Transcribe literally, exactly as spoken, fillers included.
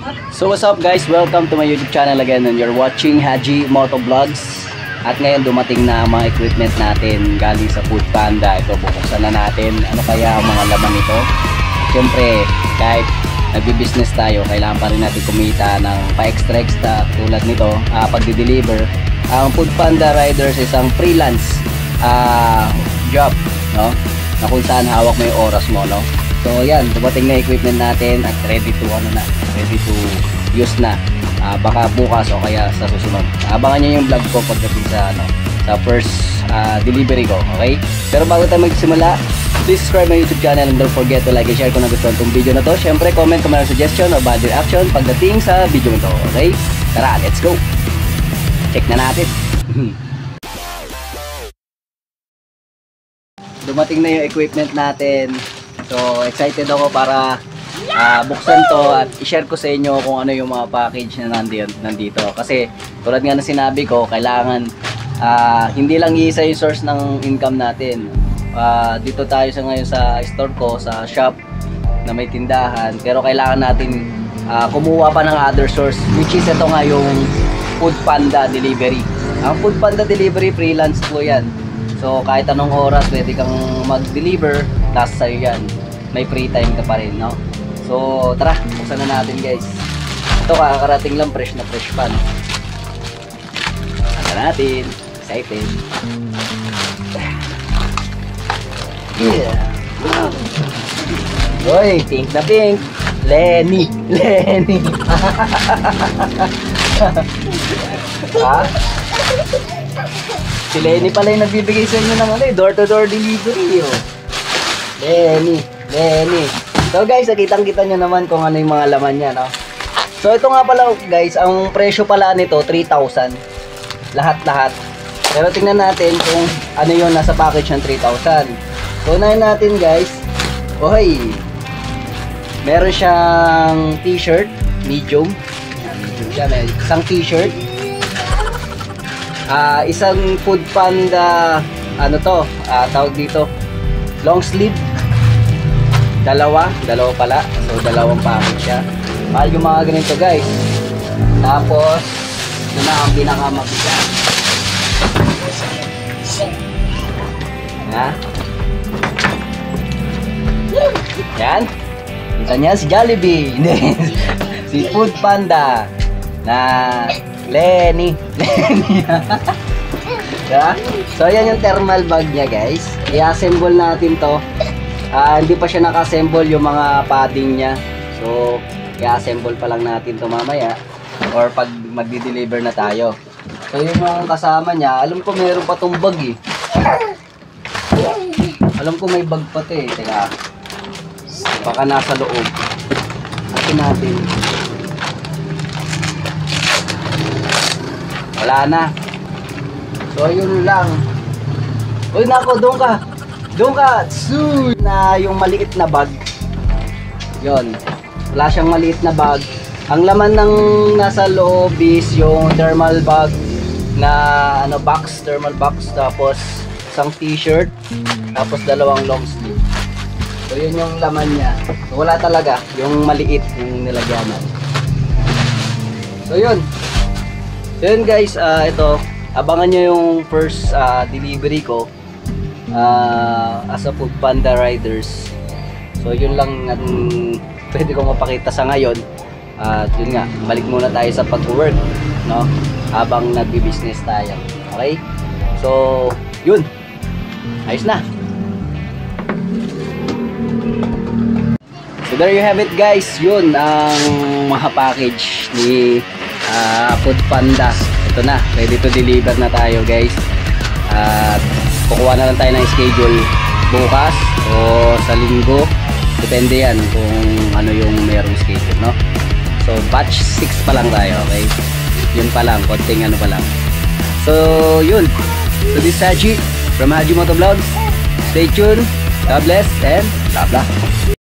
So what's up guys, welcome to my YouTube channel again and you're watching Haji Moto Vlogs. At ngayon dumating na ang mga equipment natin galing sa Food Panda. Ito, bubuksan na natin ano kaya ang mga laman nito. Siyempre kahit nagbi-business tayo, kailangan pa rin natin kumita ng pa-extra-extra tulad nito uh, pagdi-deliver. Ang Food Panda Riders is isang freelance uh, job, no? Na kung saan hawak mo yung oras mo, no? So yan, dumating na equipment natin at ready to ano na, ready to use na. Uh, baka bukas o kaya sa susunod. Abangan niyo yung vlog ko pagdating sa ano, sa first uh, delivery ko, okay? Pero bago tayo magsimula, please subscribe my YouTube channel and don't forget to like and share kung nagustuhan tong video na to. Syempre, comment kung mayroong suggestion or bad reaction pagdating sa video nito, okay? Tara, let's go! Check na natin. Dumating na yung equipment natin. So, excited ako para uh, buksan to at i-share ko sa inyo kung ano yung mga package na nandito. Kasi, tulad nga na sinabi ko, kailangan uh, hindi lang isa yung source ng income natin. Uh, dito tayo sa ngayon sa store ko, sa shop na may tindahan. Pero kailangan natin uh, kumuha pa ng other source, which is ito nga yung Food Panda Delivery. Ang Food Panda Delivery, freelance po yan. So kahit anong oras pwede kang mag-deliver, nasa sa'yo yan. May free time ka pa rin, no? So tara, buksan na natin guys. Ito kakarating lang, fresh na fresh pan. Buksan natin, excited. Yeah. Uy, pink na pink. Lenny, Lenny. Ha? Si Lenny pala yung nagbibigay sa inyo ng ano, door-to-door delivery. Oh. Lenny, Lenny. So guys, nakitang-kita nyo naman kung ano yung mga laman niya, no? So ito nga pala guys, ang presyo pala nito three thousand. Lahat-lahat. Pero tingnan natin kung ano yung nasa package ng three thousand. So unahin natin guys. Oy. Meron siyang t-shirt, medium. Medium siya, may isang t-shirt. Uh, isang Food Panda, ano to, uh, tawag dito, long sleeve. Dalawa, dalawa pala. So dalawang package siya. Mahal yung mga ganito guys. Tapos, ito na ang pinakamabigat. Ha? Yan. Kita niya si Jollibee. Si Food Panda na Lenny. Lenny. Diba? So yan yung thermal bag niya guys. I-assemble natin to. Uh, hindi pa siya naka-assemble yung mga padding niya. So i-assemble pa lang natin to mamaya or pag magdi-deliver na tayo. So yung mga kasama niya, alam ko meron pa tong bag eh. Alam ko may bag pa to eh. Teka, baka nasa loob. Natin natin. Wala na. So yun lang. Uy nako, doon ka. Doon ka. Tsuy! Na yung maliit na bag. Yun. Wala siyang maliit na bag. Ang laman ng nasa loob is yung thermal bag na ano box, thermal box, tapos isang t-shirt, tapos dalawang long sleeve. So yun yung laman niya. So, wala talaga yung maliit yung nilagyanan. So yun. So yun guys, uh, ito, abangan nyo yung first uh, delivery ko uh, as a Food Panda Riders. So yun lang ang pwede kong mapakita sa ngayon. At uh, yun nga, balik muna tayo sa pag-work, no? Habang nagbi-business tayo. Okay? So, yun. Ayos na. So there you have it guys. Yun ang mga package ni uh, Food Panda. Ito na, ready to deliver na tayo guys. At uh, kukuha na lang tayo ng schedule bukas o sa linggo. Depende yan kung ano yung merong schedule, no? So batch six pa lang tayo, okay? Yun pa lang, konting ano pa lang. So yun. So this is Haji from Haji Moto Vlogs. Stay tuned. God bless and blah blah.